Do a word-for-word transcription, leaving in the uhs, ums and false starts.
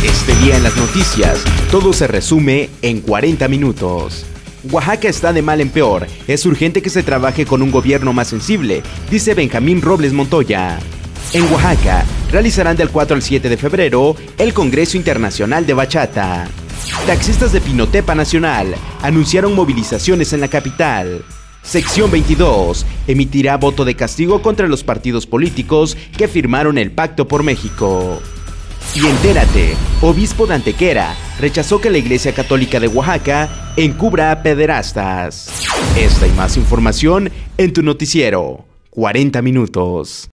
Este día en las noticias, todo se resume en cuarenta minutos. Oaxaca está de mal en peor. Es urgente que se trabaje con un gobierno más sensible, dice Benjamín Robles Montoya. En Oaxaca, realizarán del cuatro al siete de febrero el Congreso Internacional de Bachata. Taxistas de Pinotepa Nacional anunciaron movilizaciones en la capital. Sección veintidós emitirá voto de castigo contra los partidos políticos que firmaron el Pacto por México. Y entérate, obispo de Antequera rechazó que la Iglesia Católica de Oaxaca encubra a pederastas. Esta y más información en tu noticiero, cuarenta minutos.